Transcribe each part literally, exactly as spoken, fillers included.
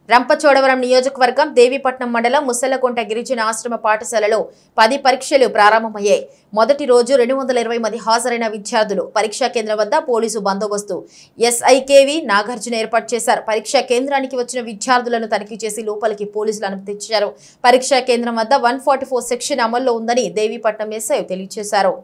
రంపచోడవరం నియోజకవర్గం దేవీపట్నం మండలం ముసలకుంట గిరిజన ఆశ్రమ పాఠశాలలో పది పరీక్షలు ప్రారంభమయ్యాయి. మొదటి రోజు రెండు వందల ఇరవై మంది హాజరైన విద్యార్థులు పరీక్షా కేంద్రం వద్ద పోలీసు బందోబస్తు ఎస్ఐకేవి నాగార్జున ఏర్పాటు చేశారు. పరీక్షా కేంద్రానికి వచ్చిన విద్యార్థులను తనిఖీ చేసి లోపలికి పోలీసులు అనుమతించారు. పరీక్షా కేంద్రం వద్ద వన్ ఫార్టీ ఫోర్ సెక్షన్ అమల్లో ఉందని దేవీపట్నం ఎస్ఐ తెలియజేశారు.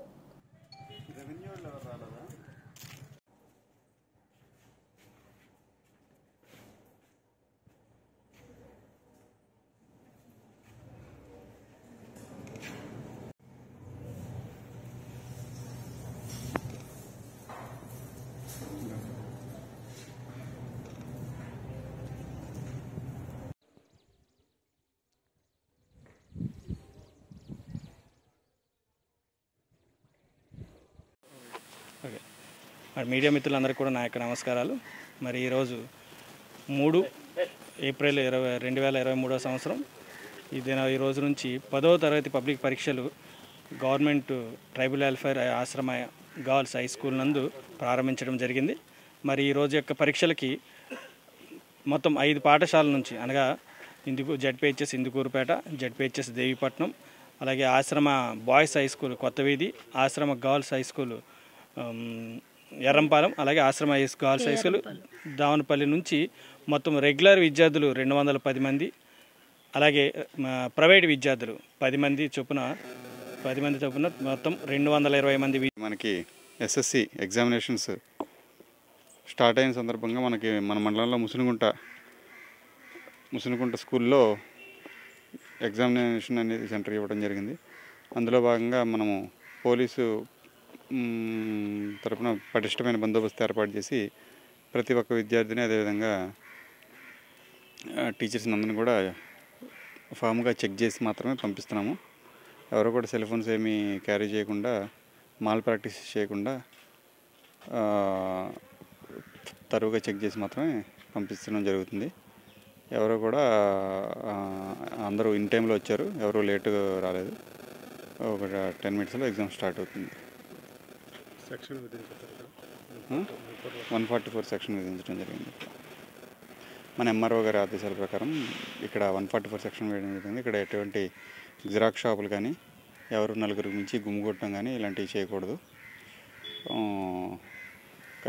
ఓకే మరి మీడియా మిత్రులందరికీ కూడా నా యొక్క నమస్కారాలు. మరి ఈరోజు మూడు ఏప్రిల్ ఇరవై రెండు వేల ఇరవై మూడో సంవత్సరం ఇది ఈ రోజు నుంచి పదవ తరగతి పబ్లిక్ పరీక్షలు గవర్నమెంట్ ట్రైబల్ వెల్ఫేర్ ఆశ్రమ గర్ల్స్ హై స్కూల్ నందు ప్రారంభించడం జరిగింది. మరి ఈరోజు యొక్క పరీక్షలకి మొత్తం ఐదు పాఠశాలల నుంచి అనగా ఇందుకు జెడ్పీహెచ్ఎస్ ఇందుకూరుపేట, జెడ్పీహెచ్ఎస్ దేవీపట్నం, అలాగే ఆశ్రమ బాయ్స్ హై స్కూల్ కొత్తవీధి, ఆశ్రమ గర్ల్స్ హై స్కూల్ ఎర్రంపాలెం, అలాగే ఆశ్రమ గర్ల్స్ హై స్కూల్ దావనపల్లి నుంచి మొత్తం రెగ్యులర్ విద్యార్థులు రెండు వందల పది మంది, అలాగే ప్రైవేట్ విద్యార్థులు పది మంది చొప్పున పది మంది చొప్పున మొత్తం రెండు వందల ఇరవై మంది. మనకి ఎస్ఎస్సి ఎగ్జామినేషన్స్ స్టార్ట్ అయిన సందర్భంగా మనకి మన మండలంలో ముసునుగుంట ముసునుగుంట స్కూల్లో ఎగ్జామినేషన్ అనేది సెంటర్ ఇవ్వడం జరిగింది. అందులో భాగంగా మనము పోలీసు తరఫున పటిష్టమైన బందోబస్తు ఏర్పాటు చేసి ప్రతి ఒక్క విద్యార్థిని అదేవిధంగా టీచర్స్ని అందరినీ కూడా ఫామ్గా చెక్ చేసి మాత్రమే పంపిస్తున్నాము. ఎవరు కూడా సెల్ ఫోన్స్ ఏమీ క్యారీ చేయకుండా, మాల్ ప్రాక్టీస్ చేయకుండా తరువుగా చెక్ చేసి మాత్రమే పంపించడం జరుగుతుంది. ఎవరు కూడా అందరూ ఇన్ టైంలో వచ్చారు, ఎవరు లేటుగా రాలేదు. ఒక టెన్ మినిట్స్లో ఎగ్జామ్ స్టార్ట్ అవుతుంది. Section one forty four section విధించడం జరిగింది. మన ఎంఆర్ఓ గారి ఆదేశాల ప్రకారం ఇక్కడ వన్ ఫార్టీ ఫోర్ సెక్షన్ వేయడం జరిగింది. ఇక్కడ ఎటువంటి జిరాక్స్ షాపులు కానీ, ఎవరు నలుగురికి మించి గుమ్ముకొట్టడం కానీ ఇలాంటివి చేయకూడదు.